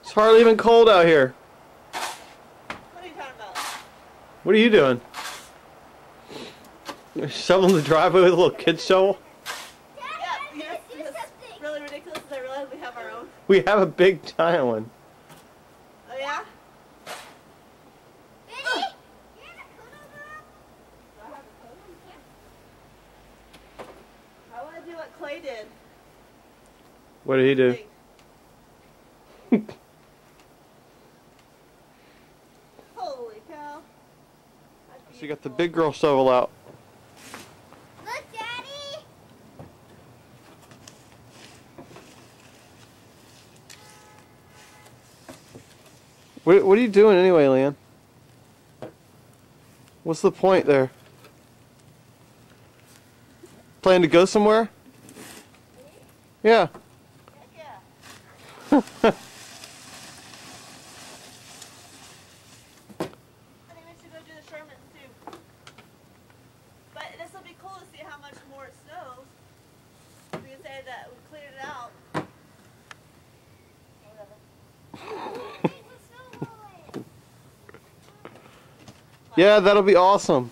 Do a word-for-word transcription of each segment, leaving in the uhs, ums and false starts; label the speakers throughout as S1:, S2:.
S1: It's hardly even cold out here.
S2: What are you talking about?
S1: What are you doing? You're shoveling the driveway with a little kid shovel?
S2: Yeah, yes, it's really ridiculous because I realize we have our own.
S1: We have a big giant one.
S2: Oh yeah? I want to do what Clay did.
S1: What did he do?
S2: Holy cow.
S1: So you got the big girl shovel out.
S3: Look, Daddy!
S1: What, what are you doing anyway, Leanne? What's the point there? Plan to go somewhere? Yeah.
S2: Yeah. I think we should go do the Sherman too. But this will be cool to see how much more it snows. We can say that we cleared it out.
S1: Yeah, that'll be awesome.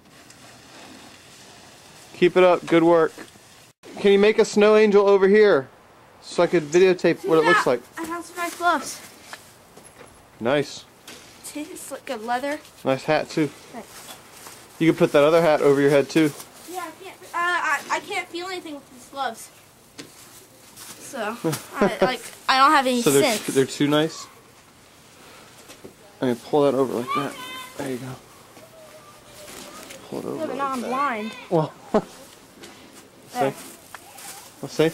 S1: Keep it up. Good work. Can you make a snow angel over here so I could videotape what it looks like?
S3: I found some nice gloves.
S1: Nice.
S3: See, it's like a leather.
S1: Nice hat too.
S3: Thanks.
S1: You can put that other hat over your head too.
S3: Yeah, I can't. Uh, I, I can't feel anything with these gloves. So, I, like, I don't have any
S1: So they're,
S3: sense.
S1: they're too nice? I mean, pull that over like that. There you go. Pull it over
S3: Yeah, but
S1: like
S3: now I'm
S1: that.
S3: blind.
S1: Well,
S3: There.
S1: see? Let's see.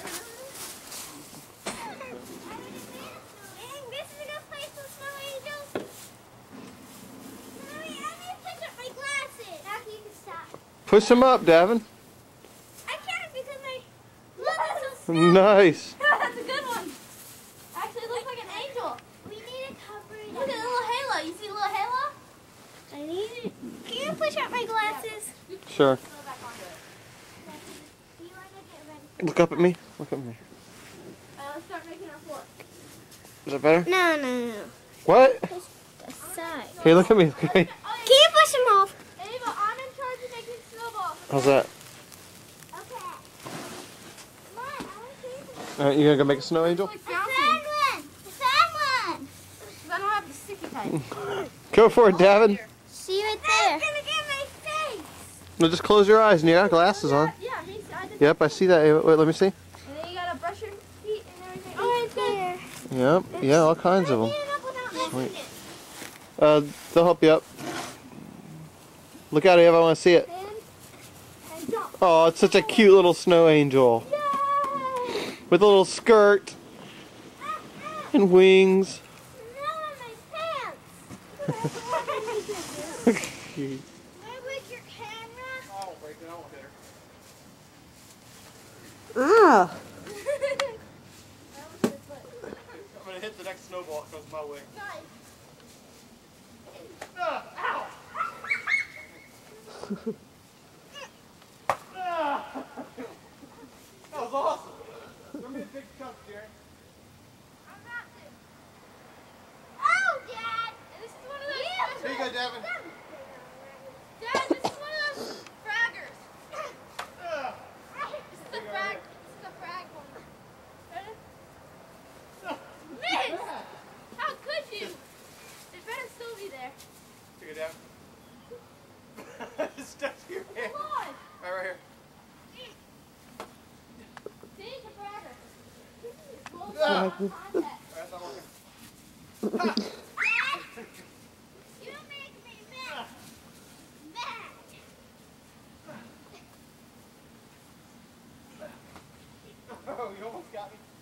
S1: Push them up, Davin.
S3: I can't because my gloves are so
S1: Nice.
S3: That's a good one. Actually, it looks like an angel. We need to cover it. Look at the little halo. You see the little halo? I need it. Can you push up my glasses?
S1: Sure.
S3: Do you want to get ready?
S1: Look up at me. Look at me.
S3: Uh, let's start making our fork.
S1: Is that better?
S3: No, no, no.
S1: What?
S3: Aside.
S1: Hey, look at me. Look at me.
S3: Can you push them off? Ava, I'm in charge of making snowballs.
S1: How's that?
S3: Okay. Come on, I want to see this.
S1: All right, you gonna go make a snow angel?
S3: I found one. I found one. I don't have the sticky type.
S1: Go for it, Davin.
S3: See right there. I'm gonna get my face.
S1: No, just close your eyes and you got glasses on.
S3: Yeah, he's, I did.
S1: Yep, I see that. Ava. Wait, let me see.
S3: And then you gotta brush your feet and everything. Oh, right there.
S1: Yep. Yeah, all kinds of them.
S3: Sweet.
S1: Uh, they'll help you up. Look out, Ava. I want to see it.
S3: And, and jump.
S1: Oh, it's such a cute little snow angel
S3: Yay!
S1: with a little skirt and wings.
S3: Now my pants.
S1: Cute.
S3: Can I break your camera?
S1: I won't break it. I won't hit her.
S2: Ah.
S1: I'm gonna hit the next snowball that comes my way.
S3: Guys.
S1: Ah, ow! Ah. That was awesome. Give me a big chunk, Jerry.
S3: I'm about to. Oh, Dad! This is one of those.
S1: Here you go, Devin.
S3: Dad, this is one of those fraggers.
S1: Ah.
S3: This is the frag. This is the frag one. Ready? Miss! How could you? It better still be there.
S1: Here you go, Devin. It's stuck to your hand.
S3: Come on.
S1: Right, right here.
S3: See, it's a fragger. Close
S1: Ah.
S3: eye contact.
S1: Alright, that's not working.
S3: Dad, you make me mad. Mad.
S1: Oh, you almost got me.